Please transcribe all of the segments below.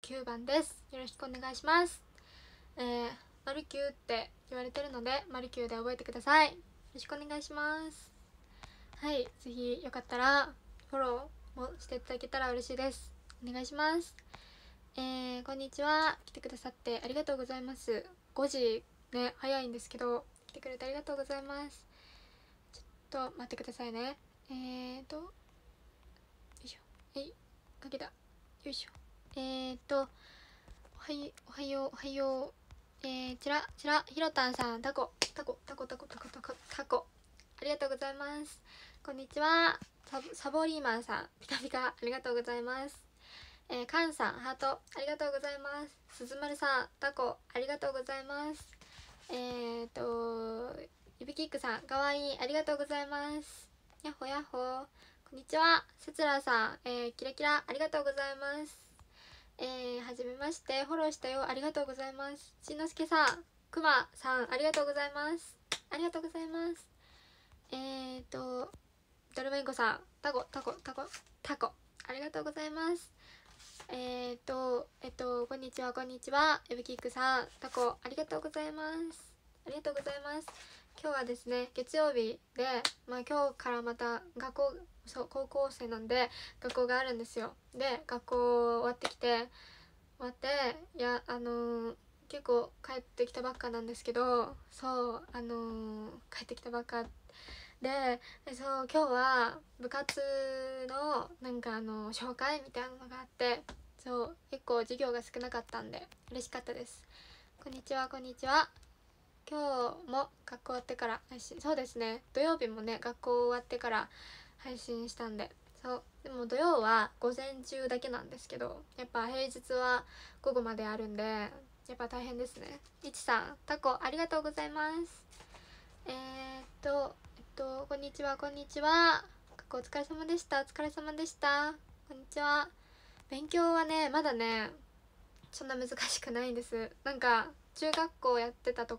9番です。よろしくお願いします。丸9って言われてるので丸9で覚えてください。よろしくお願いします。はい、ぜひよかったらフォローもしていただけたら嬉しいです。お願いします。こんにちは。来てくださってありがとうございます。5時ね、早いんですけど来てくれてありがとうございます。ちょっと待ってくださいね。よいしょ。かけた。よいしょ。おはよう。ちら、ひろたんさん、タコ。ありがとうございます。こんにちは。サボリーマンさん、ピカピカ、ありがとうございます。カンさん、ハート、ありがとうございます。すずまるさん、タコ、ありがとうございます。ゆびきっくさん、かわいい、ありがとうございます。やっほやっほ。こんにちは。せつらさん、キラキラ、ありがとうございます。はじめまして、フォローしたよ、ありがとうございます。しんのすけさん、くまさん、ありがとうございます。ありがとうございます。ドルメンコさん、タコ、ありがとうございます。こんにちは、エブキックさん、タコ、ありがとうございます。ありがとうございます。今日はですね、月曜日で、今日からまた高校生なんで学校があるんですよ。で、学校終わって結構帰ってきたばっかなんですけど、帰ってきたばっかで、今日は部活の紹介みたいなのがあって、結構授業が少なかったんで嬉しかったです。こんにちは。今日も学校終わってから配信、そうですね、土曜日もね学校終わってから配信したんで、でも土曜は午前中だけなんですけど、やっぱ平日は午後まであるんでやっぱ大変ですね。いちさん、タコ、ありがとうございます。こんにちは。学校お疲れ様でした。こんにちは。勉強はねまだねそんな難しくないんです。中学校で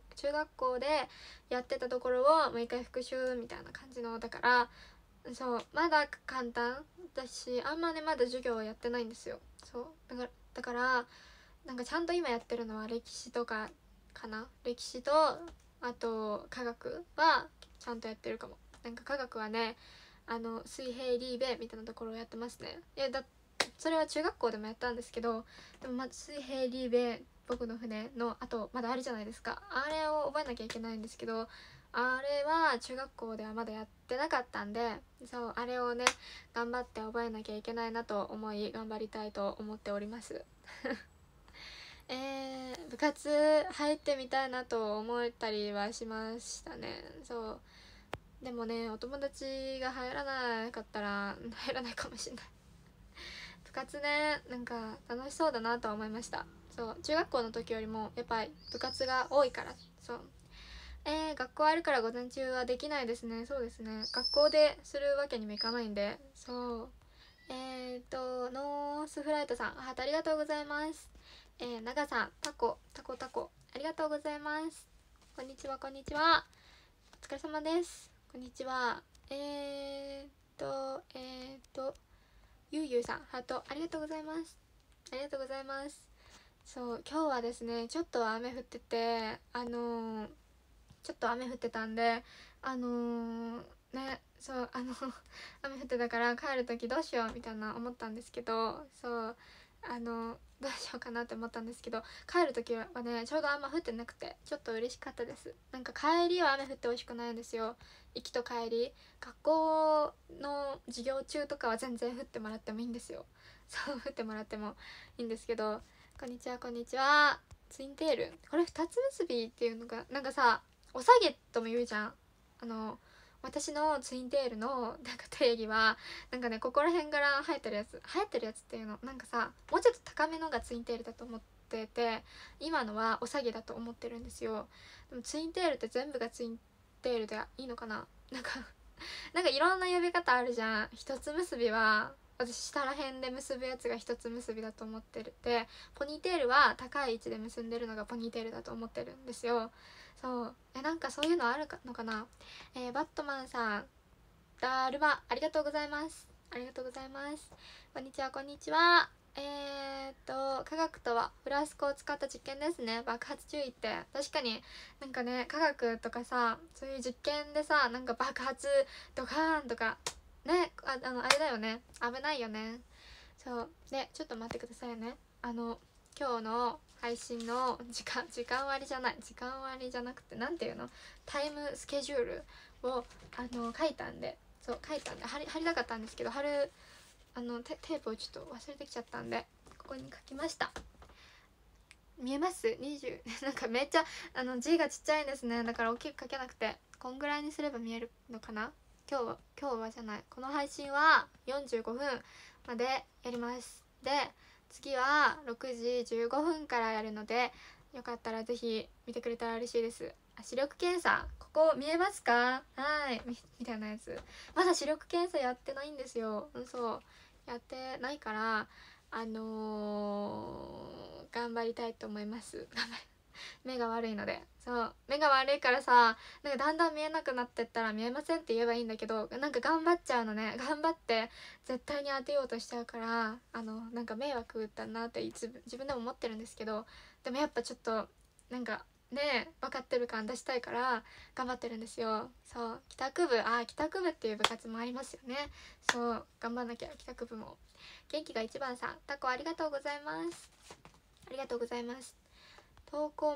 やってたところをもう一回復習みたいな感じのだから、まだ簡単だし、あんまねまだ授業をやってないんですよ。だからちゃんと今やってるのは歴史とかかな。歴史とあと科学はちゃんとやってるかも。科学はね水平リーベみたいなところをやってますね。それは中学校でもやったんですけど、でも水平リーベ僕の船のあとまだあるじゃないですか。あれを覚えなきゃいけないんですけど、あれは中学校ではまだやってなかったんで、あれをね頑張って覚えなきゃいけないなと思い頑張りたいと思っております部活入ってみたいなと思ったりはしましたね。でもね、お友達が入らなかったら入らないかもしれない部活ね、楽しそうだなとは思いました。中学校の時よりもやっぱり部活が多いから。学校あるから午前中はできないですね。そうですね、学校でするわけにもいかないんで。ノースフライトさん、ハートありがとうございます。長さん、タコ、ありがとうございます。こんにちは。お疲れ様です。こんにちは。ゆうゆうさん、ハートありがとうございます。今日はですね、ちょっと雨降ってて、んで、ね、雨降ってたから帰る時どうしようみたいな思ったんですけど、どうしようかなって思ったんですけど、帰る時はねちょうど雨降ってなくてちょっと嬉しかったです。帰りは雨降ってほしくないんですよ。行きと帰り、学校の授業中とかは全然降ってもらってもいいんですよ。降ってもらってもいいんですけど。こんにちは。ツインテール、これ二つ結びっていうのがおさげとも言うじゃん。私のツインテールの定義はここら辺から生えてるやつっていうのもうちょっと高めのがツインテールだと思ってて、今のはおさげだと思ってるんですよ。でもツインテールって全部がツインテールでいいのかな。いろんな呼び方あるじゃん。一つ結びは私下ら辺で結ぶやつが一つ結びだと思ってる。でポニーテールは高い位置で結んでるのがポニーテールだと思ってるんですよ。そういうのあるのかな。バットマンさん、だるま、ありがとうございます。こんにちは。 科学とはフラスコを使った実験ですね。爆発注意って。確かになんかね、科学とかさ、そういう実験でさ、なんか爆発ドカーンとかね、あれだよね、危ないよね。そうで、ちょっと待ってくださいね。今日の配信の時間割じゃなくて、なんていうの、タイムスケジュールを書いたんで、貼りたかったんですけど、テープをちょっと忘れてきちゃったんで、ここに書きました。見えます？ 20 なんかめっちゃ字がちっちゃいんですね。だから大きく書けなくて、こんぐらいにすれば見えるのかな。今日はじゃない、この配信は45分までやります。で、次は6時15分からやるので、よかったらぜひ見てくれたら嬉しいです。視力検査、ここ見えますか？はい、みたいなやつ。まだ視力検査やってないんですよ。そう、やってないから、頑張りたいと思います。目が悪いので。そう、目が悪いからさ、なんかだんだん見えなくなってったら見えませんって言えばいいんだけど、なんか頑張っちゃうのね。頑張って絶対に当てようとしちゃうから、なんか迷惑だなって自分でも思ってるんですけど、でもやっぱちょっとなんかね、分かってる感出したいから頑張ってるんですよ。そう、帰宅部っていう部活もありますよね。そう、頑張んなきゃ。帰宅部も元気が一番さん、タコありがとうございます。ありがとうございます。投稿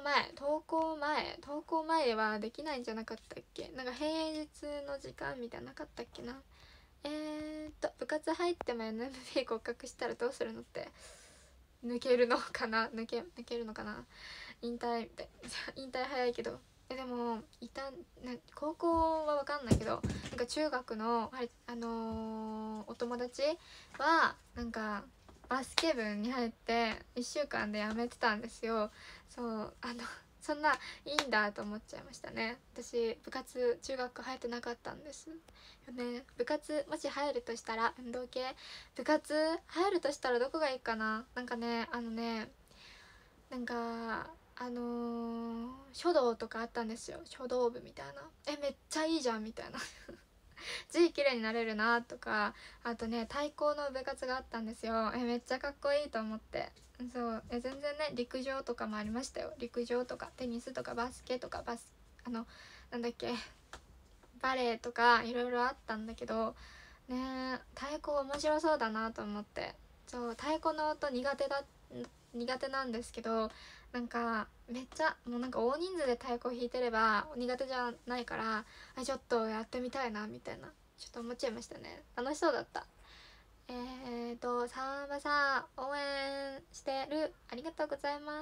前はできないんじゃなかったっけ？なんか平日の時間みたいななかったっけな。部活入っても NMB 合格したらどうするのって、抜けるのかな、抜けるのかな、引退みたい引退早いけど、でも高校は分かんないけど、なんか中学の、お友達はなんかバスケ部に入って1週間で辞めてたんですよ。そうそんないいんだと思っちゃいましたね。私部活中学入ってなかったんですよね。部活もし入るとしたら、運動系部活入るとしたらどこがいいかな。なんかね、なんか書道とかあったんですよ。書道部みたいな。めっちゃいいじゃんみたいな字綺麗になれるなとか、あとね、太鼓の部活があったんですよ。めっちゃかっこいいと思って。そう、全然ね、陸上とかもありましたよ。陸上とかテニスとかバスケとかなんだっけ、バレエとかいろいろあったんだけどね、太鼓面白そうだなと思って。そう、太鼓の音苦手なんですけど、なんかめっちゃもうなんか大人数で太鼓弾いてれば苦手じゃないから、ちょっとやってみたいなみたいな、ちょっと思っちゃいましたね。楽しそうだった。さんまさん応援してる、ありがとうございます。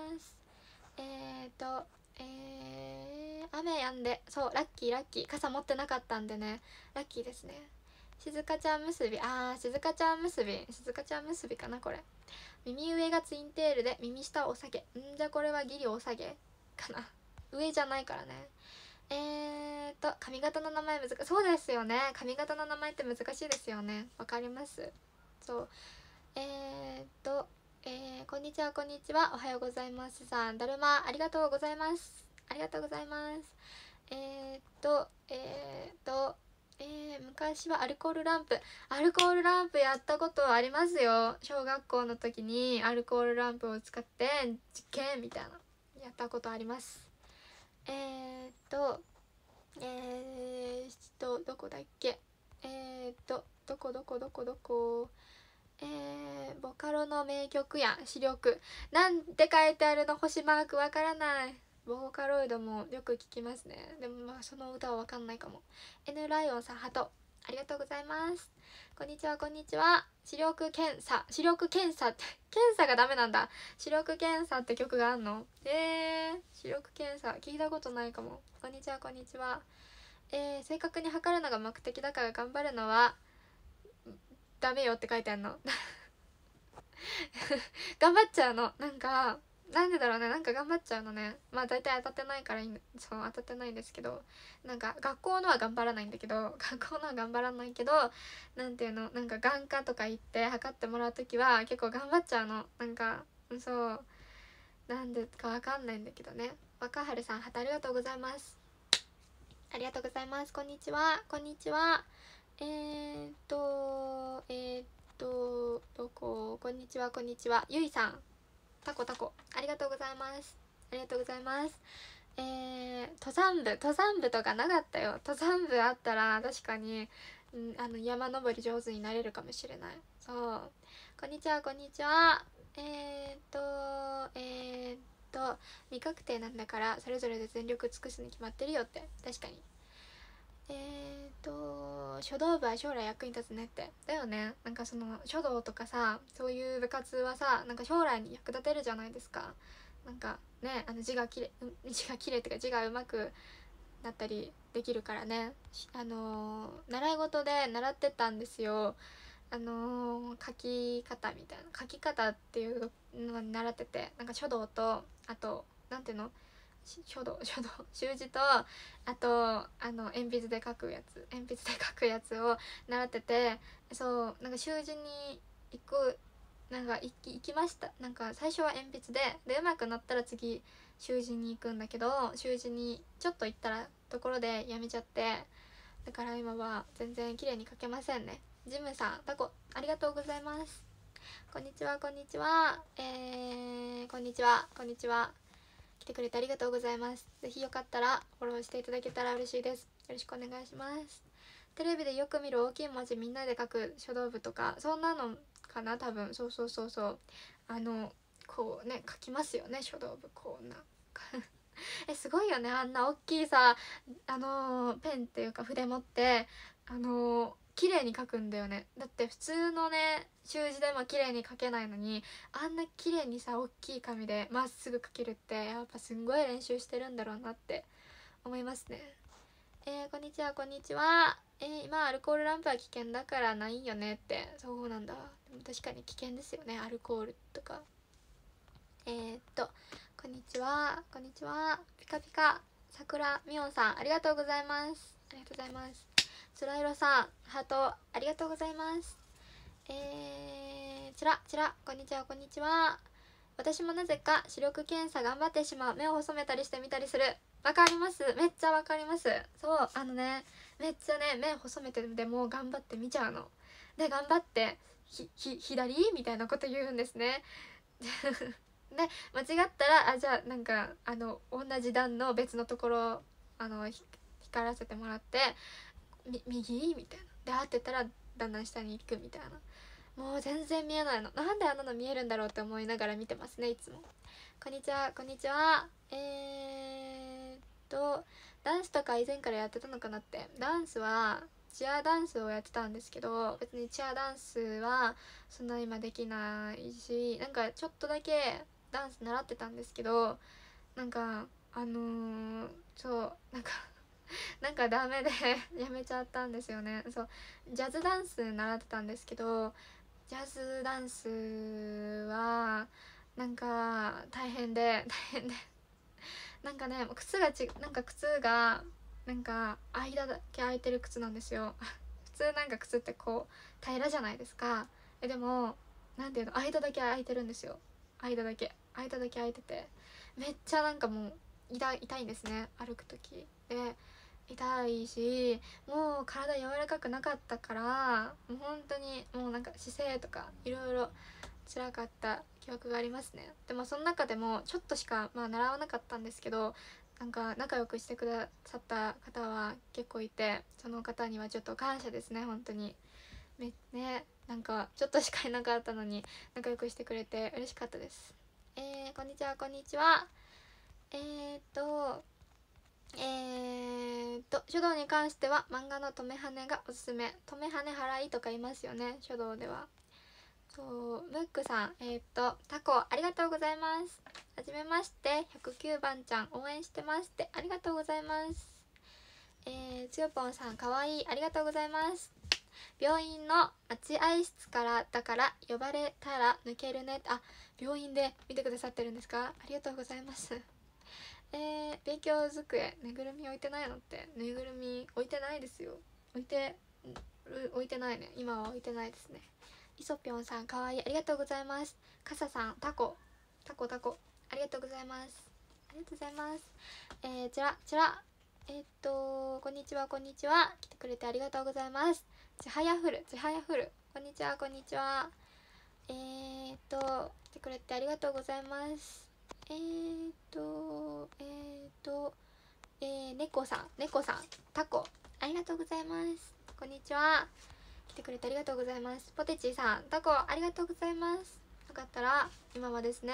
雨やんで、そう、ラッキー、傘持ってなかったんでね、ラッキーですね。静香ちゃん結び、静香ちゃん結びかなこれ。耳上がツインテールで耳下はお下げ、じゃあこれはギリお下げかな、上じゃないからね。髪型の名前難しい。そうですよね、髪型の名前って難しいですよね。わかります。そう、こんにちは、おはようございますさん、だるまありがとうございます。昔はアルコールランプやったことありますよ。小学校の時にアルコールランプを使って実験みたいなやったことあります。どこだっけ、どこボカロの名曲やん。視力なんて書いてあるの、星マークわからない。ボーカロイドもよく聞きますね。でもその歌はわかんないかも。 N ライオンさん、ハトありがとうございます。こんにちは。視力検査って検査がダメなんだ。視力検査って曲があんの？視力検査聞いたことないかも。こんにちは。正確に測るのが目的だから頑張るのはダメよって書いてあるの頑張っちゃうの。なんでだろうね、なんか頑張っちゃうのね。まあ大体当たってないから当たってないんですけど、なんか学校のは頑張らないんだけど、なんていうの、なんか眼科とか行って測ってもらう時は結構頑張っちゃうの。そう、なんでかわかんないんだけどね。若春さん、ありがとうございます。こんにちは。 どこ、こんにちはこんにちは、ゆいさん、タコタコ、ありがとうございます。ありがとうございます。登山部とかなかったよ。登山部あったら確かに、山登り上手になれるかもしれない。そう、こんにちはこんにちは。未確定なんだからそれぞれで全力尽くすに決まってるよって。確かに。書道部は将来役に立つねって。だよね。なんかその書道とかさ、そういう部活はさ、なんか将来に役立てるじゃないですか。なんかね、字がきれいっていうか字がうまくなったりできるからね。習い事で習ってたんですよ。書き方みたいな、書き方っていうのに習ってて、なんか書道と、あとなんていうの、習字と、あと鉛筆で書くやつを習ってて、そうなんか習字に行く、なんか行きました。なんか最初は鉛筆で上手くなったら次習字に行くんだけど、習字にちょっと行ったらところでやめちゃって、だから今は全然綺麗に書けませんね。ジムさん、タコありがとうございます。こんにちはこんにちは。こんにちはこんにちは。来てくれてありがとうございます。ぜひよかったらフォローしていただけたら嬉しいです。よろしくお願いします。テレビでよく見る大きい文字みんなで書く書道部とか、そんなのかな多分。そうこうね、書きますよね書道部、こんなすごいよね、あんな大きいさ、ペンっていうか筆持って綺麗に書くんだよね。だって普通のね習字でも綺麗に書けないのに、あんな綺麗にさ大きい紙でまっすぐ書けるって、やっぱすんごい練習してるんだろうなって思いますね。こんにちはこんにちは。今アルコールランプは危険だからないよねって。そうなんだ。でも確かに危険ですよね、アルコールとか。こんにちはこんにちは。ピカピカ桜みおんさん、ありがとうございます。ありがとうございます。つらいろさん、ハートありがとうございます。ちらこんにちはこんにちは。私もなぜか視力検査頑張ってしまう。目を細めたりしてみたりする。わかります、めっちゃわかります。そう、めっちゃね、目細めてでも頑張って見ちゃうので、頑張って左みたいなこと言うんですねで間違ったら、じゃあなんか同じ段の別のところ光らせてもらって、右みたいなで、合ってたらだんだん下に行くみたいな。もう全然見えないの。なんであんなの見えるんだろうって思いながら見てますね、いつも。こんにちはこんにちは。ダンスとか以前からやってたのかなって。ダンスはチアダンスをやってたんですけど、別にチアダンスはそんな今できないし、なんかちょっとだけダンス習ってたんですけど、なんかそうなんかなんかダメでやめちゃったんですよね。そう、ジャズダンス習ってたんですけど、ジャズダンスはなんか大変でなんかね、靴がなんか間だけ空いてる靴なんですよ普通なんか靴ってこう平らじゃないですか。でもなんていうの、間だけ空いてるんですよ。間だけ空いてて、めっちゃなんかもう痛いんですね、歩く時で。痛いし、もう体柔らかくなかったから、もう本当にもうなんか姿勢とかいろいろ辛かった記憶がありますね。でもその中でもちょっとしか習わなかったんですけど、なんか仲良くしてくださった方は結構いて、その方にはちょっと感謝ですね、本当に。なんかちょっとしかいなかったのに仲良くしてくれて嬉しかったです。こんにちはこんにちは。書道に関しては漫画のとめはねがおすすめ。とめはね払いとか言いますよね、書道では。そう、ムックさん、タコありがとうございます。はじめまして、109番ちゃん応援してますって、ありがとうございます。つよぽんさん、かわいい、ありがとうございます。病院の待合室からだから呼ばれたら抜けるね。あ、病院で見てくださってるんですか、ありがとうございます。勉強机、ぬいぐるみ置いてないのって。ぬいぐるみ置いてないですよ。置いてないね、今は置いてないですね。イソピョンさん、かわいい、ありがとうございます。カサさん、タコありがとうございます。ありがとうございます。こんにちはこんにちは。来てくれてありがとうございます。ちはやふるこんにちはこんにちは。来てくれてありがとうございます。猫さんタコありがとうございます。こんにちは。来てくれてありがとうございます。ポテチさんタコありがとうございます。よかったら今はですね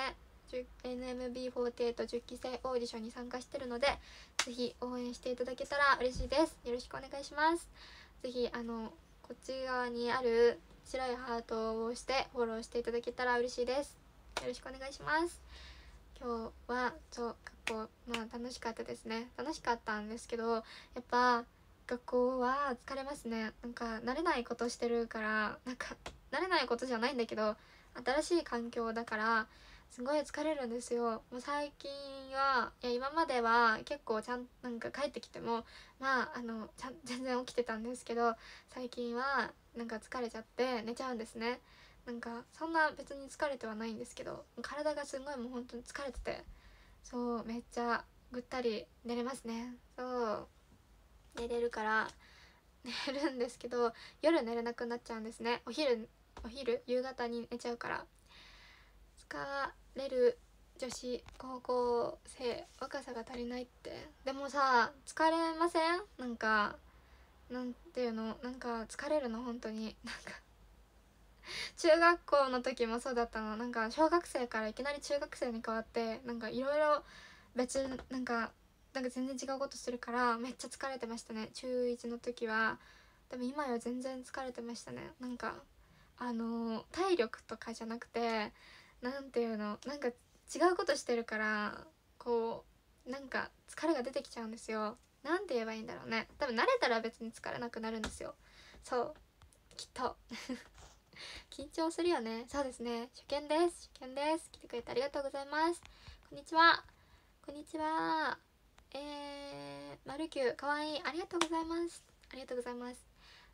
NMB48 10期生オーディションに参加してるので、ぜひ応援していただけたら嬉しいです。よろしくお願いします。ぜひこっち側にある白いハートを押してフォローしていただけたら嬉しいです。よろしくお願いします。今日は学校楽しかったですね。楽しかったんですけど、やっぱ学校は疲れますね。なんか慣れないことしてるから、なんか慣れないことじゃないんだけど、新しい環境だからすごい疲れるんですよ。もう最近いや今までは結構なんか帰ってきても全然起きてたんですけど、最近はなんか疲れちゃって寝ちゃうんですね。なんかそんな別に疲れてはないんですけど、体がすごいもう本当に疲れてて、そうめっちゃぐったり寝れますね。そう寝れるから寝るんですけど、夜寝れなくなっちゃうんですね。お昼夕方に寝ちゃうから。疲れる女子高校生、若さが足りないって。でもさ疲れません？なんかなんていうの、なんか疲れるの本当に。なんか中学校の時もそうだったの。なんか小学生からいきなり中学生に変わって、なんかいろいろ別なんか全然違うことするからめっちゃ疲れてましたね。中1の時は。でも今は全然疲れてましたね。なんか体力とかじゃなくて、なんていうの、なんか違うことしてるからこうなんか疲れが出てきちゃうんですよ。なんて言えばいいんだろうね。多分慣れたら別に疲れなくなるんですよ。そうきっと緊張するよね。そうですね。初見です。来てくれてありがとうございます。こんにちは。こんにちは。マルキューかわいい。ありがとうございます。ありがとうございます。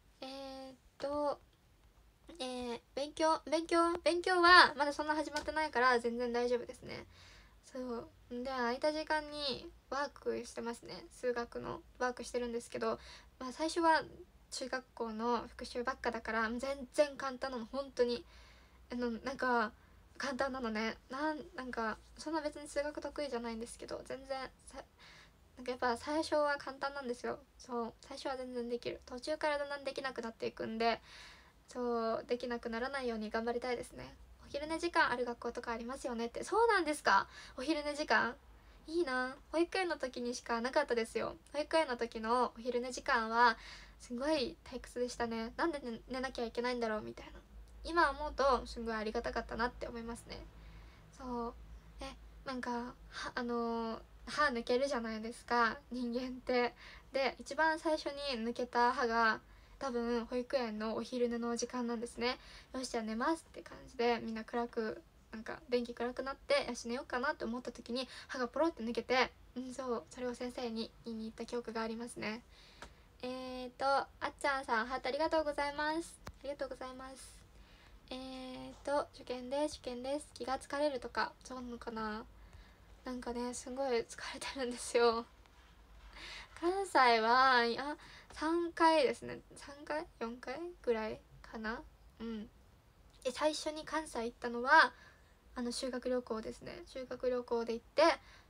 勉強はまだそんな始まってないから全然大丈夫ですね。そうで空いた時間にワークしてますね。数学のワークしてるんですけど、最初は中学校の復習ばっかだから全然簡単なの。本当になんか簡単なのね。なんかそんな別に数学得意じゃないんですけど、全然なんかやっぱ最初は簡単なんですよ。そう最初は全然できる。途中からだんだんできなくなっていくんで、そうできなくならないように頑張りたいですね。お昼寝時間ある学校とかありますよねって。そうなんですか？お昼寝時間いいな。保育園の時にしかなかったですよ。保育園の時のお昼寝時間はすごい退屈でしたね。なんで寝なきゃいけないんだろうみたいな。今思うとすごいありがたかったなって思いますね。そうなんか歯抜けるじゃないですか人間って。で一番最初に抜けた歯が多分保育園のお昼寝の時間なんですね。よしじゃあ寝ますって感じで、みんななんか電気暗くなって、よし寝ようかなって思った時に歯がポロって抜けて、そうそれを先生に言いに行った記憶がありますね。あっちゃんさんハートありがとうございます。ありがとうございます。受験です。気が疲れるとかそうなのかな。なんかねすごい疲れてるんですよ。関西は3回ですね。3回4回ぐらいかな。最初に関西行ったのは修学旅行ですね。修学旅行で行って、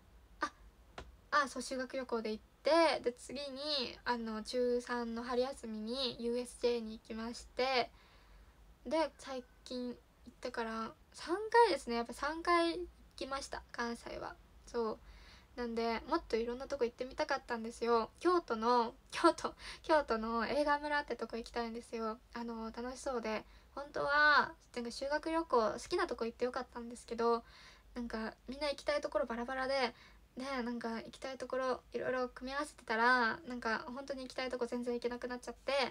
そう修学旅行で行って、で次に中3の春休みに USJ に行きまして、で最近行ってから3回ですね。やっぱ3回行きました関西は。そうなんでもっといろんなとこ行ってみたかったんですよ。京都の映画村ってとこ行きたいんですよ。楽しそうで、本当はなんか修学旅行好きなとこ行ってよかったんですけど、なんかみんな行きたいところバラバラで、なんか行きたいところいろいろ組み合わせてたら、なんか本当に行きたいとこ全然行けなくなっちゃって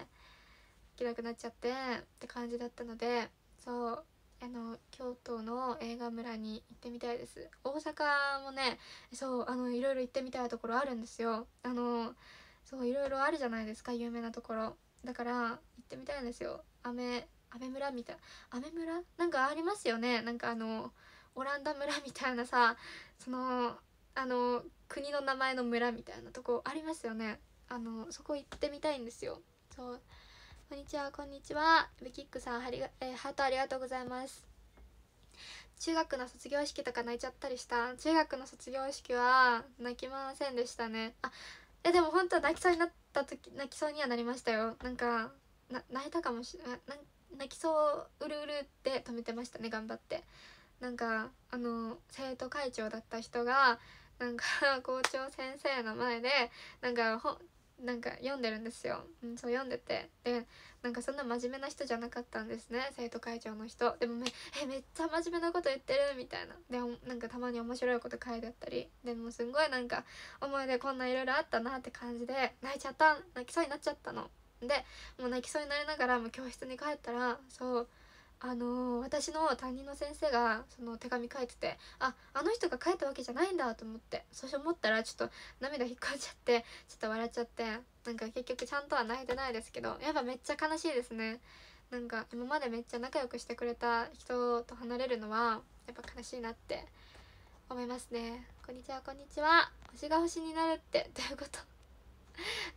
って感じだったので、そう京都の映画村に行ってみたいです。大阪もね、そういろいろ行ってみたいところあるんですよ。そういろいろあるじゃないですか有名なところ。だから行ってみたいんですよ。アメ村みたいな。アメ村なんかありますよね。なんかオランダ村みたいなさ、その国の名前の村みたいなとこありますよね。そこ行ってみたいんですよ。そうこんにちは、こんにちは。ブキックさん、ハートありがとうございます。中学の卒業式とか泣いちゃったりした？中学の卒業式は泣きませんでしたね。でも本当泣きそうになった時、泣きそうにはなりましたよ。なんか泣いたかもしれない。泣きそううるうるって止めてましたね、頑張って。なんか生徒会長だった人がなんか校長先生の前でなんか読んでるんですよ、そう読んでて、でなんかそんな真面目な人じゃなかったんですね、生徒会長の人でもめっちゃ真面目なこと言ってるみたいな、でもなんかたまに面白いこと書いてあったり、でもすんごいなんか思い出こんないろいろあったなって感じで泣きそうになっちゃったので、もう泣きそうになりながらもう教室に帰ったら、そう私の担任の先生がその手紙書いてて、あの人が書いたわけじゃないんだと思って、そう思ったらちょっと涙引っ込んじゃって、ちょっと笑っちゃって、なんか結局ちゃんとは泣いてないですけど、やっぱめっちゃ悲しいですね。なんか今までめっちゃ仲良くしてくれた人と離れるのはやっぱ悲しいなって思いますね。こんにちは、こんにちは。星が星になるってどういうこと？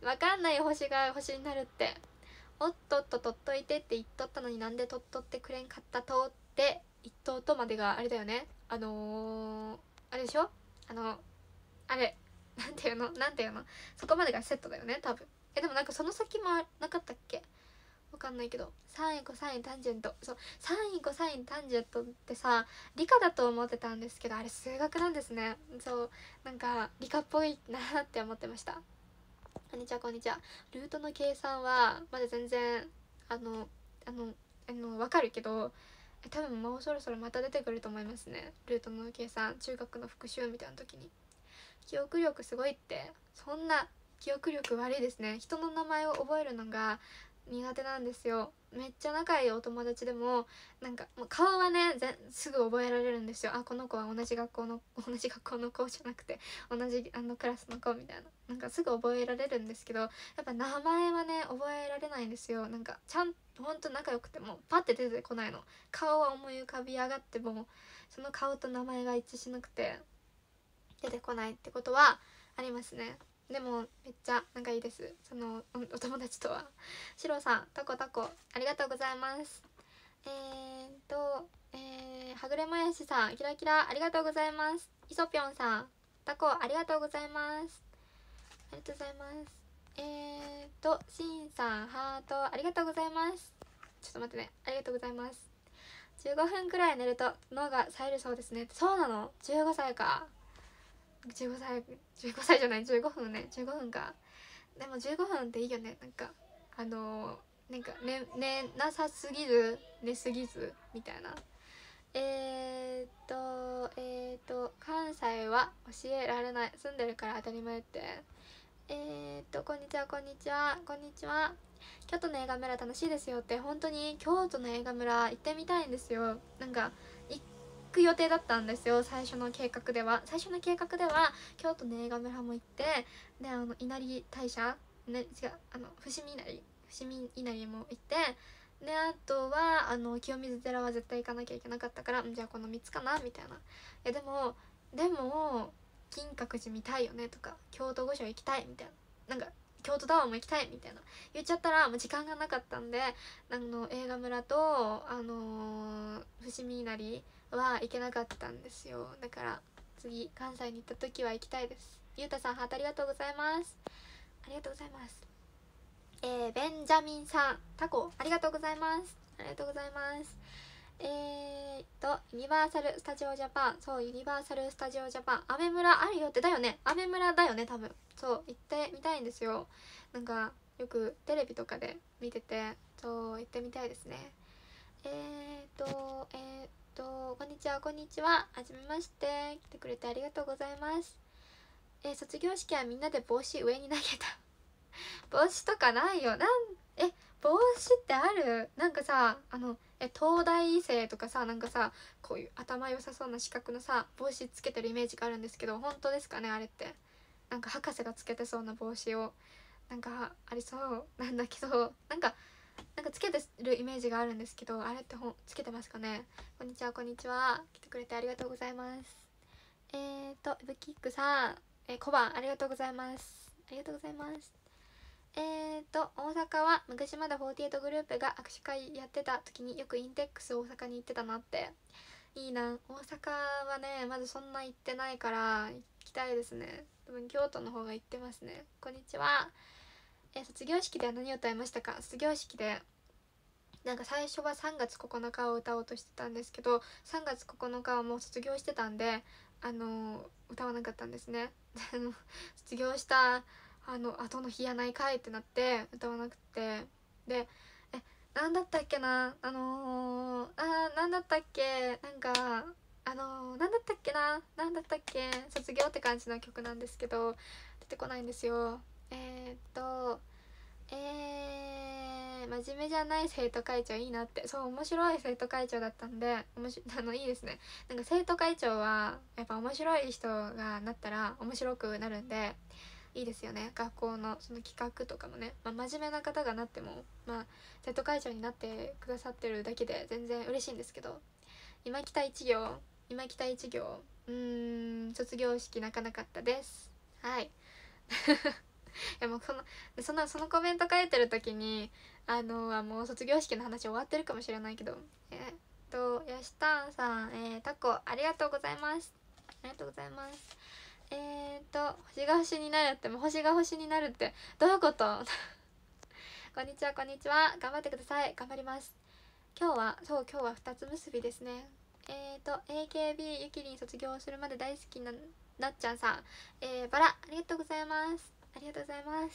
わかんない。星が星になるっておっとっと取っといてって言っとったのになんで取っとってくれんかったとって言っとうとまでがあれだよね。あれでしょ、あれなんていうのそこまでがセットだよね多分。でもなんかその先もなかったっけ、わかんないけど、サインコサインタンジェント、そうサインコサインタンジェントってさ理科だと思ってたんですけど、あれ数学なんですね。そうなんか理科っぽいなって思ってました。こんにちは、こんにちは。ルートの計算はまだ全然わかるけど、多分もうそろそろまた出てくると思いますね。ルートの計算、中学の復習みたいな時に。記憶力すごいって、そんな記憶力悪いですね。人の名前を覚えるのが苦手なんですよ。めっちゃ仲いいお友達でもなんかもう顔はねすぐ覚えられるんですよ。あ、この子は同じ学校の子じゃなくて同じクラスの子みたいな、なんかすぐ覚えられるんですけど、やっぱ名前はね覚えられないんですよ。なんかちゃんほんと仲良くてもパッて出てこないの。顔は思い浮かび上がってもその顔と名前が一致しなくて出てこないってことはありますね。でもめっちゃ仲いいです、そのお友達とは。シロさん、タコタコありがとうございます。はぐれもやしさん、キラキラありがとうございます。イソぴょんさん、タコありがとうございます。ありがとうございます。シンさん、ハートありがとうございます。ちょっと待ってね、ありがとうございます。15分くらい寝ると脳が冴えるそうですね。そうなの？ 15 歳か。15歳じゃない、15分ね、15分か。でも15分っていいよね。なんかなんか寝なさすぎず寝すぎずみたいな。関西は教えられない、住んでるから当たり前って。こんにちは、こんにちは、こんにちは。京都の映画村楽しいですよって、本当に京都の映画村行ってみたいんですよ。なんか行く予定だったんですよ、最初の計画では。京都の映画村も行って、で稲荷大社、ね、違う、伏見稲荷も行って、であとは清水寺は絶対行かなきゃいけなかったから、じゃあこの3つかなみたいな。でも金閣寺見たいよねとか、京都御所行きたいみたいな、なんか京都タワーも行きたいみたいな言っちゃったらもう時間がなかったんで、映画村と伏見稲荷は行けなかったんですよ。だから次関西に行った時は行きたいです。ゆうたさん、ハートありがとうございます。ありがとうございます。ベンジャミンさん、タコありがとうございます。ありがとうございます。ユニバーサル・スタジオ・ジャパン、そうユニバーサル・スタジオ・ジャパン、アメ村あるよって。だよね、アメ村だよね多分。そう行ってみたいんですよ。なんかよくテレビとかで見てて、そう行ってみたいですね。こんにちは、こんにちは。はじめまして。来てくれてありがとうございます。卒業式はみんなで帽子上に投げた。帽子とかないよ。帽子ってある？なんかさ、東大生とかさ、なんかさ、こういう頭良さそうな四角のさ帽子つけてるイメージがあるんですけど、本当ですかねあれって。なんか博士がつけてそうな帽子をなんかありそうなんだけど、なんかつけてるイメージがあるんですけど、あれってつけてますかね。こんにちは、こんにちは。来てくれてありがとうございます。ブキックさん、小判ありがとうございます。ありがとうございます。 大阪は昔まだ48グループが握手会やってた時によくインテックス大阪に行ってたなって。いいな。大阪はねまずそんな行ってないから行きたいですね。多分京都の方が行ってますね。こんにちは。卒業式では何を歌いましたか？卒業式でなんか最初は3月9日を歌おうとしてたんですけど、3月9日はもう卒業してたんで歌わなかったんですね。卒業した後の日やないかいってなって歌わなくて、でなんだったっけな、なんだったっけ、なんかなんだったっけな、なんだったっけ、卒業って感じの曲なんですけど出てこないんですよ。真面目じゃない生徒会長いいなって。そう、面白い生徒会長だったんでいいですね。なんか生徒会長はやっぱ面白い人がなったら面白くなるんでいいですよね。学校のその企画とかもね、真面目な方がなっても生徒会長になってくださってるだけで全然嬉しいんですけど、今北一行卒業式泣かなかったです。はい。でもそのコメント書いてる時にもう卒業式の話終わってるかもしれないけど、やしたんさん、タコありがとうございます。ありがとうございます。星が星になるって、もう星が星になるってどういうことこんにちは、こんにちは。頑張ってください。頑張ります。今日は2つ結びですね。AKB ゆきりん卒業するまで大好きななっちゃんさん、バラありがとうございます。ありがとうございます。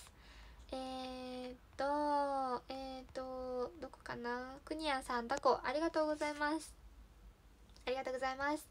どこかな、くにゃんさん、タコありがとうございます。ありがとうございます。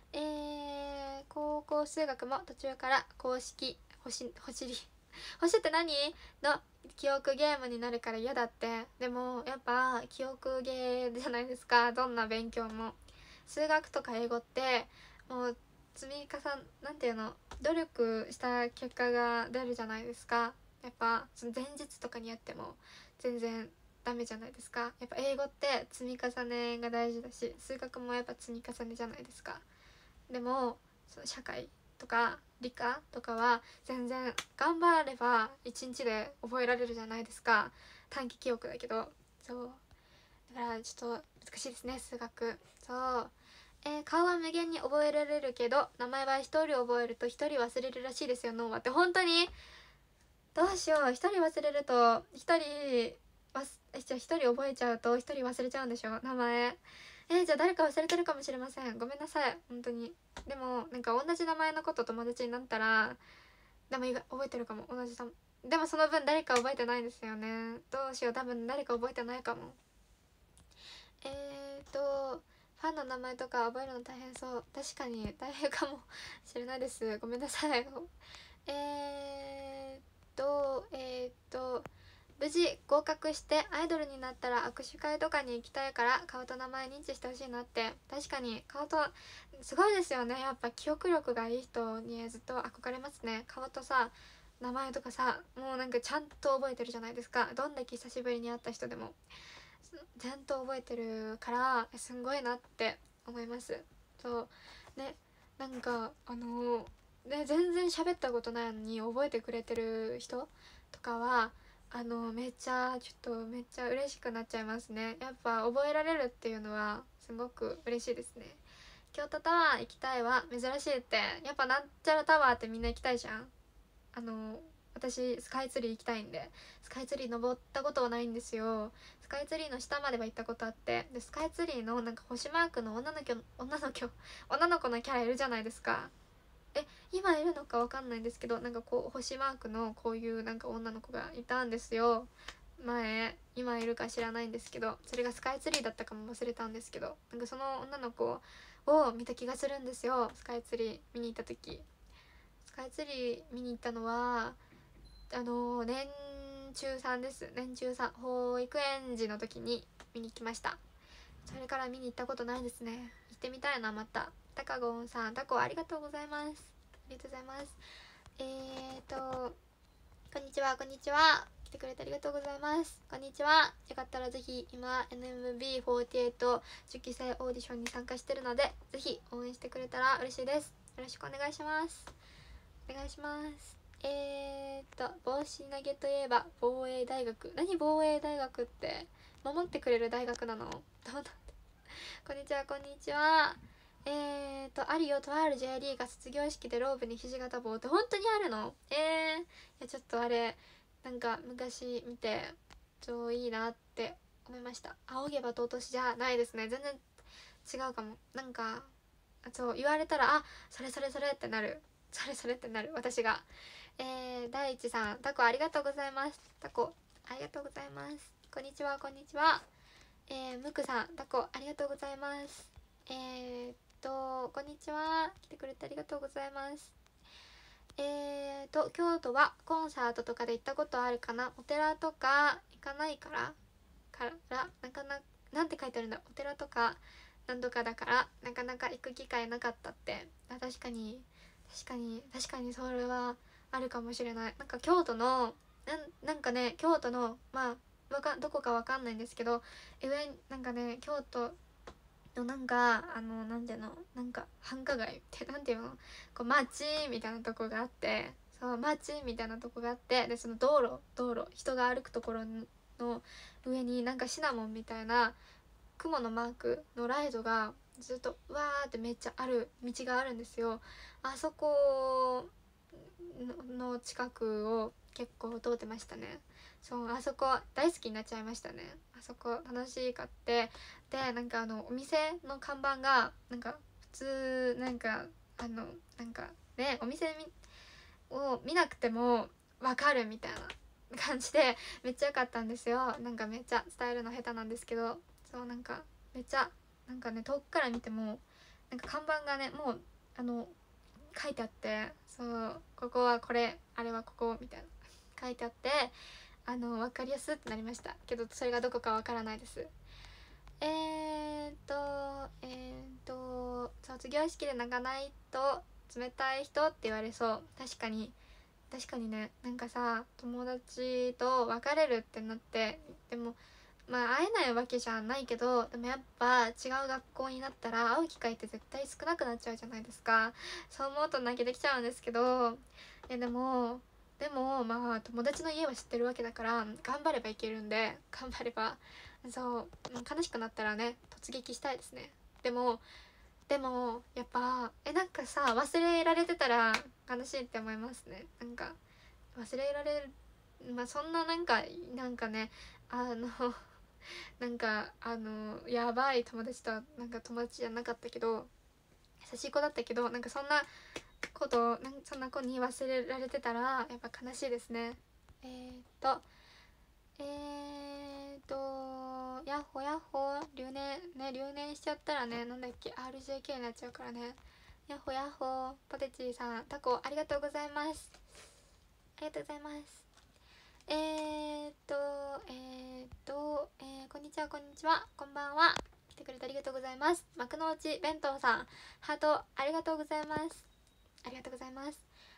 高校数学も途中から公式星って何の記憶ゲームになるから嫌だって。でもやっぱ記憶ゲーじゃないですか、どんな勉強も。数学とか英語ってもう積み重ね、なんていうの、努力した結果が出るじゃないですか。やっぱその前日とかにやっても全然ダメじゃないですか。やっぱ英語って積み重ねが大事だし、数学もやっぱ積み重ねじゃないですか。でもその社会とか理科とかは全然頑張れば1日で覚えられるじゃないですか。短期記憶だけど。そうだからちょっと難しいですね、数学。そう。顔は無限に覚えられるけど名前は1人覚えると1人忘れるらしいですよ、脳はって。本当にどうしよう、1人忘れるとじゃあ1人覚えちゃうと1人忘れちゃうんでしょ、名前。じゃあ誰か忘れてるかもしれません。ごめんなさい本当に。でもなんか同じ名前のこと友達になったら名前が覚えてるかも。でもその分誰か覚えてないんですよね。どうしよう、多分誰か覚えてないかも。ファンの名前とか覚えるの大変そう。確かに大変かもしれないです。ごめんなさい。無事合格してアイドルになったら握手会とかに行きたいから顔と名前認知してほしいなって。確かに顔とすごいですよね。やっぱ記憶力がいい人にずっと憧れますね。顔とさ名前とかさ、もうなんかちゃんと覚えてるじゃないですか。どんだけ久しぶりに会った人でもちゃんと覚えてるからすんごいなって思います。そうね、なんかね、全然喋ったことないのに覚えてくれてる人とかはめっちゃ嬉しくなっちゃいますね。やっぱ覚えられるっていうのはすごく嬉しいですね。京都タワー行きたいは珍しいって。やっぱなんちゃらタワーってみんな行きたいじゃん。私スカイツリー行きたいんで。スカイツリー登ったことはないんですよ。スカイツリーの下までは行ったことあって、でスカイツリーのなんか星マークの女の子のキャラいるじゃないですか。今いるのかわかんないんですけど、なんかこう星マークのこういうなんか女の子がいたんですよ前。今いるか知らないんですけど、それがスカイツリーだったかも忘れたんですけど、なんかその女の子を見た気がするんですよ。スカイツリー見に行った時。スカイツリー見に行ったのは年中3です。年中3、保育園児の時に見に行きました。それから見に行ったことないですね。行ってみたいな。また。タカゴンさん、タコありがとうございます。ありがとうございます。こんにちは、こんにちは。来てくれてありがとうございます。こんにちは。よかったらぜひ今 NMB48 10期生オーディションに参加してるので、ぜひ応援してくれたら嬉しいです。よろしくお願いします。お願いします。 帽子投げといえば防衛大学。何防衛大学って？守ってくれる大学なの？どうなんだ。こんにちはこんにちは。あるよ、とある J リーが卒業式でローブに肘型棒って本当にあるの？いやちょっとあれなんか昔見て超いいなって思いました。仰げば尊しじゃないですね。全然違うかも。なんかそう言われたら、あ、それそれそれってなる。それそれってなる私が。第一さん、タコありがとうございます。タコありがとうございます。こんにちはこんにちは。ムクさん、タコありがとうございます。こんにちは。来てくれてありがとうございます。京都はコンサートとかで行ったことあるかな。お寺とか行かないからなかなか、なんて書いてあるんだ。お寺とか何度かだからなかなか行く機会なかったって。確かにそれはあるかもしれない。なんか京都のなんかね、京都のまあどこかわかんないんですけど、なんかね、京都のなんかなんていうの、なんか繁華街ってなんていうの、こう街みたいなとこがあって、そう街みたいなとこがあって、でその道路人が歩くところの上になんかシナモンみたいな雲のマークのライトがずっとわーってめっちゃある道があるんですよ。あそこの近くを結構通ってましたね。そう、あそこ大好きになっちゃいましたね。あそこ楽しかって、でなんかお店の看板がなんか普通なんかなんかね、お店を見なくてもわかるみたいな感じでめっちゃ良かったんですよ。なんかめっちゃ伝えるの下手なんですけど、そうなんかめっちゃなんかね、遠くから見てもなんか看板がね、もう書いてあって、そうここはこれ、あれはここみたいな書いてあって、分かりやすってなりましたけど、それがどこかわからないです。卒業式で泣かないと冷たい人って言われそう。確かにね。なんかさ、友達と別れるってなって、でもまあ会えないわけじゃないけど、でもやっぱ違う学校になったら会う機会って絶対少なくなっちゃうじゃないですか。そう思うと泣けてきちゃうんですけど、でもまあ友達の家は知ってるわけだから頑張ればいけるんで、頑張れば、そう悲しくなったらね突撃したいですね。でもやっぱなんかさ、忘れられてたら悲しいって思いますね。なんか忘れられる、まあそんななんかね、なんかやばい友達とはなんか友達じゃなかったけど、優しい子だったけど、なんかそんなそんな子に忘れられてたらやっぱ悲しいですね。ヤッホヤッホ留年しちゃったらね、なんだっけ RJK になっちゃうからね。ヤッホヤッホ。ポテチーさん、タコありがとうございます。ありがとうございます。こんにちはこんにちは、こんばんは。来てくれてありがとうございます。幕の内弁当さん、ハートありがとうございます。ありがとうございます。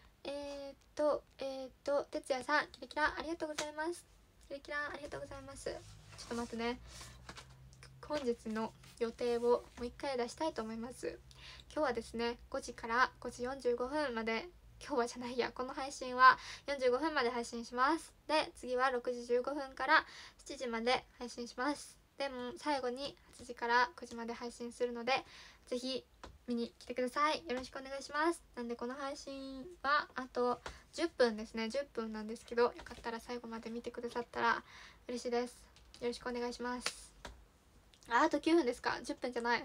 哲也さん、キラキラありがとうございます。キラキラありがとうございます。ちょっと待ってね、本日の予定をもう一回出したいと思います。今日はですね、5時から5時45分まで、今日はじゃないや、この配信は45分まで配信します。で、次は6時15分から7時まで配信します。でも最後に8時から9時まで配信するので、ぜひ見に来てください。よろしくお願いします。なんでこの配信はあと10分ですね。10分なんですけど、よかったら最後まで見てくださったら嬉しいです。よろしくお願いします。あと9分ですか？ 10 分じゃない。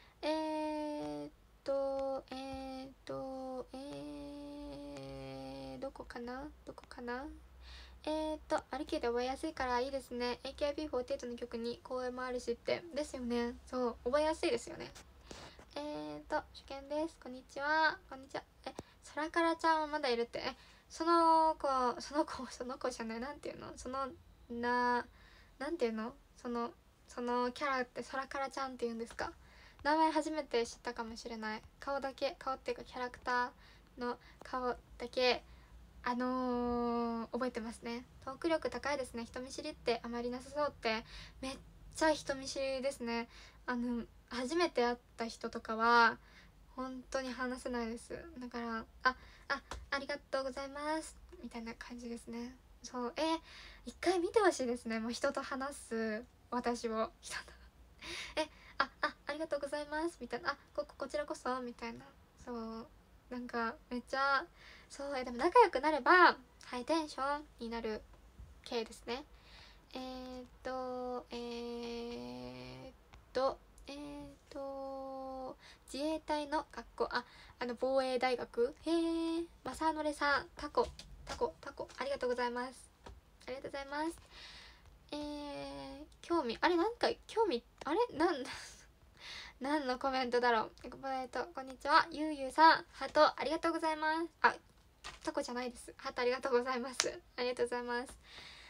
どこかな歩きで覚えやすいからいいですね。 AKB48 の曲に公演もあるしってですよね。そう覚えやすいですよね。初見です。こんにちはこんにちは。空からちゃんはまだいるって。その子じゃない、なんていうの、なんていうの、そのキャラって空からちゃんっていうんですか？名前初めて知ったかもしれない。顔っていうかキャラクターの顔だけ覚えてますね。トーク力高いですね。人見知りってあまりなさそうって。めっちゃ人見知りですね。初めて会った人とかは本当に話せないです。だからありがとうございますみたいな感じですね。そう一回見てほしいですね。もう人と話す私を人とありがとうございますみたいな、こちらこそみたいな、そうなんかめっちゃそうでも仲良くなればハイテンションになる系ですね。えーっとえーっとえーっと自衛隊の学校防衛大学正則さんタコありがとうございます。ありがとうございます。興味なんか興味何のコメントだろう。こんにちはゆうゆうさんハートありがとうございます。タコじゃないです。ハートありがとうございます。ありがとうございます。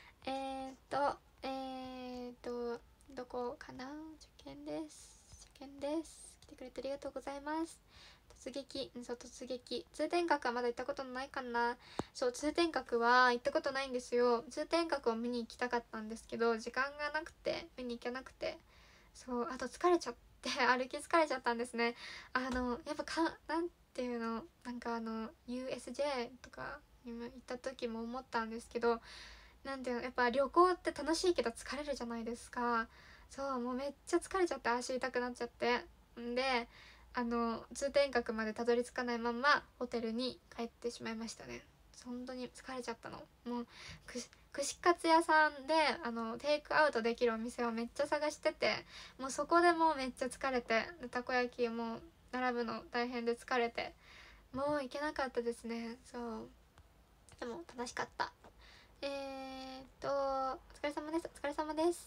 どこかな。受験です来てくれてありがとうございます。突撃通天閣はまだ行ったことないかな。そう通天閣は行ったことないんですよ。通天閣を見に行きたかったんですけど時間がなくて見に行けなくて、そうあと疲れちゃって歩き疲れちゃったんですね。やっぱなんていうのなんかUSJ とかにも行った時も思ったんですけど、なんていうのやっぱ旅行って楽しいけど疲れるじゃないですか。そうもうめっちゃ疲れちゃって足痛くなっちゃってんで通天閣までたどり着かないままホテルに帰ってしまいましたね。本当に疲れちゃったの。もう串カツ屋さんでテイクアウトできるお店をめっちゃ探してて、もうそこでもうめっちゃ疲れて、たこ焼きも並ぶの大変で疲れてもう行けなかったですね。そうでも楽しかった。お疲れ様です。お疲れ様です。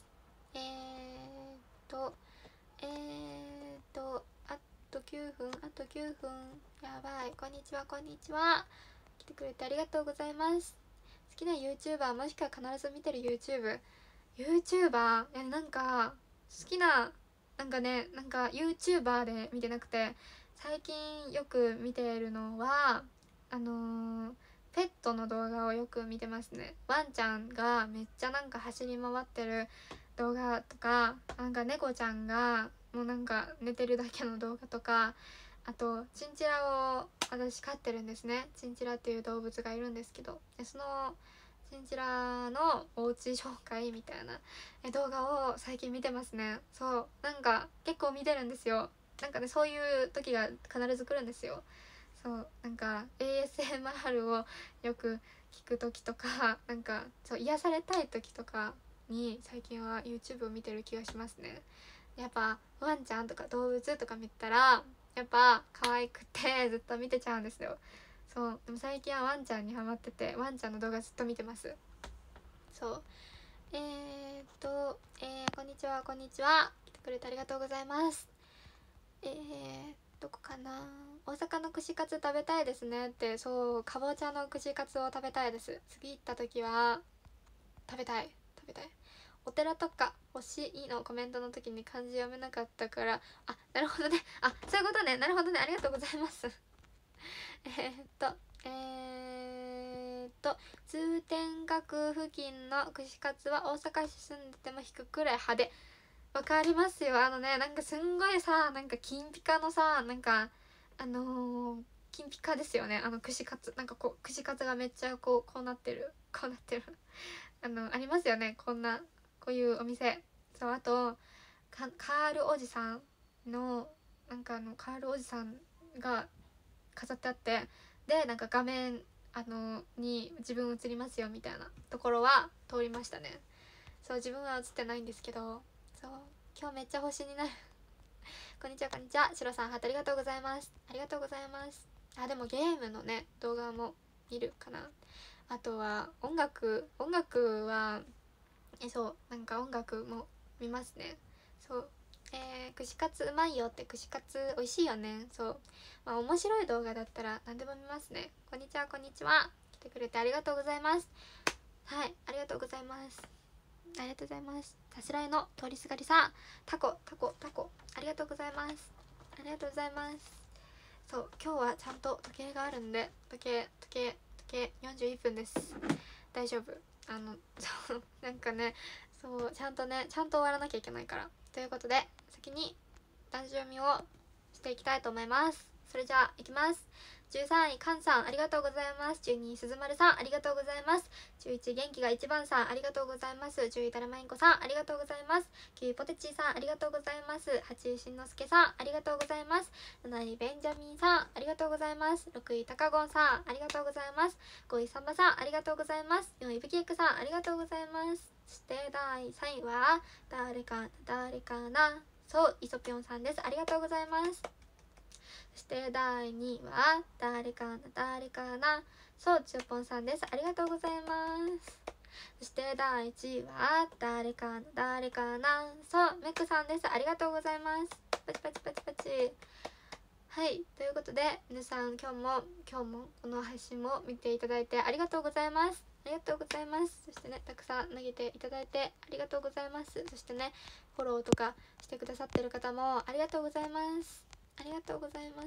あと9分やばい。こんにちは来てくれてありがとうございます。好きな YouTuber もしくは必ず見てる YouTuber なんか好きななんか YouTuber で見てなくて、最近よく見てるのはペットの動画をよく見てますね。ワンちゃんがめっちゃなんか走り回ってる動画とか、なんか猫ちゃんがもうなんか寝てるだけの動画とか、あとチンチラを私飼ってるんですね。チンチラっていう動物がいるんですけど、そのチンチラのお家紹介みたいな動画を最近見てますね。そうなんか結構見てるんですよ。なんかねそういう時が必ず来るんですよ。そうなんか ASMR をよく聞く時とか、なんかそう癒されたい時とかに最近は YouTube を見てる気がしますね。やっぱワンちゃんとか動物とか見たらやっぱ可愛くてずっと見てちゃうんですよ。そうでも最近はワンちゃんにハマっててワンちゃんの動画ずっと見てます。そうこんにちは来てくれてありがとうございます。どこかな。大阪の串カツ食べたいですねって。そうかぼちゃの串カツを食べたいです。次行った時は食べたい。お寺とか欲しいのコメントの時に漢字読めなかったから、なるほどね、そういうことね、なるほどね、ありがとうございます通天閣付近の串カツは大阪市住んでても引くくらい派手。わかりますよ。なんかすんごいさ、なんか金ピカのさ、なんか金ピカですよね。串カツなんかこう串カツがめっちゃこうなってるありますよね。こういうお店。そうあとカールおじさんのなんかカールおじさんが飾ってあって、でなんか画面に自分映りますよみたいなところは通りましたね。そう自分は映ってないんですけど、そう今日めっちゃ星になるこんにちはシロさんハートありがとうございます。ありがとうございます。でもゲームのね動画も見るかな。あとは音楽はそうなんか音楽も見ますね。そう串カツうまいよって、串カツ美味しいよね。そう面白い動画だったら何でも見ますね。こんにちは来てくれてありがとうございます。はい、ありがとうございます。さすらいの通りすがりさんタコありがとうございます。そう今日はちゃんと時計があるんで、時計41分です。大丈夫。そうなんかね、そうちゃんと終わらなきゃいけないから。ということで先に段読みをしていきたいと思います。 それじゃあいきます。13位カンさんありがとうございます。12位鈴丸さんありがとうございます。11位元気が一番さんありがとうございます。10位だるまインコさんありがとうございます。9位ポテチーさんありがとうございます。8位しんのすけさんありがとうございます。7位ベンジャミンさんありがとうございます。6位たかごんさんありがとうございます。5位さんばさんありがとうございます。4位ブキエクさんありがとうございます。そして第3位は誰かなそうイソピョンさんです。ありがとうございます。そして第2位は誰かなそうちよぽんさんです。ありがとうございます。そして第1位は誰かなそうメクさんです。ありがとうございます。パチパチパチパチ。はい、ということで皆さん今日もこの配信も見ていただいてありがとうございます。ありがとうございます。そしてね、たくさん投げていただいてありがとうございます。そしてね、フォローとかしてくださってる方もありがとうございます。ありがとうございます。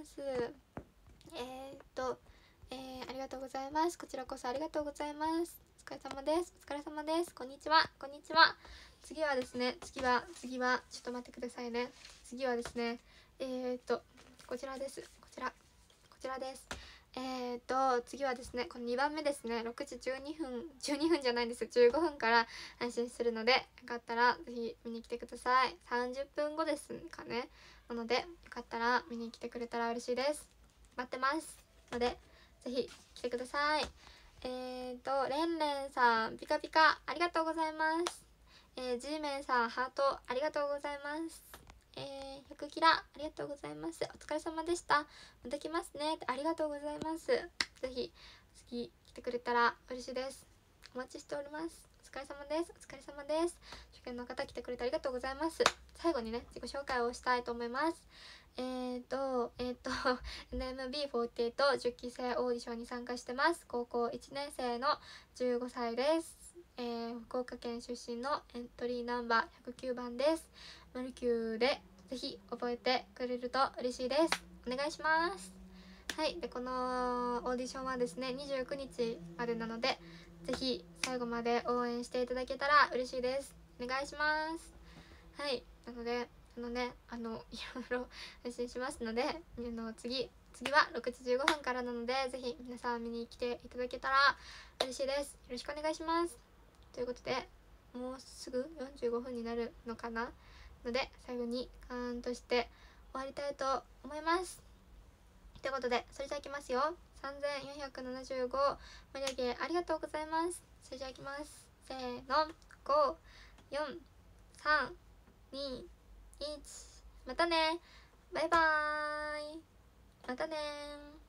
ありがとうございます。こちらこそありがとうございます。お疲れ様です。お疲れ様です。こんにちは。こんにちは。次はですね、次は、ちょっと待ってくださいね。次はですね、こちらです。こちらです。次はですね、この2番目ですね、6時12分じゃないんですよ、15分から配信するので、よかったらぜひ見に来てください。30分後ですかね。なので、よかったら見に来てくれたら嬉しいです。待ってますので、ぜひ来てください。レンレンさん、ピカピカ、ありがとうございます。G メンさん、ハート、ありがとうございます。100キラ、ありがとうございます。お疲れ様でした。また来ますね。ありがとうございます。ぜひ、次来てくれたら嬉しいです。お待ちしております。お疲れ様です。お疲れ様です。初見の方来てくれてありがとうございます。最後にね、自己紹介をしたいと思います。NMB48 10期生オーディションに参加してます。高校1年生の15歳です。福岡県出身のエントリーナンバー109番です。丸9でぜひ覚えてくれると嬉しいです。お願いします。はい、でこのオーディションはですね29日までなので、ぜひ最後まで応援していただけたら嬉しいです。お願いします。はい、なのでいろいろ配信しますので、次は6時15分からなので、ぜひ皆さん見に来ていただけたら嬉しいです。よろしくお願いします。ということで、もうすぐ45分になるのかなので、最後にカーンとして終わりたいと思います。ということで、それじゃあいきますよ。3475盛り上げありがとうございます。それじゃあいきます。せーの、5、4、3、2、1、またね。バイバーイ。またねー。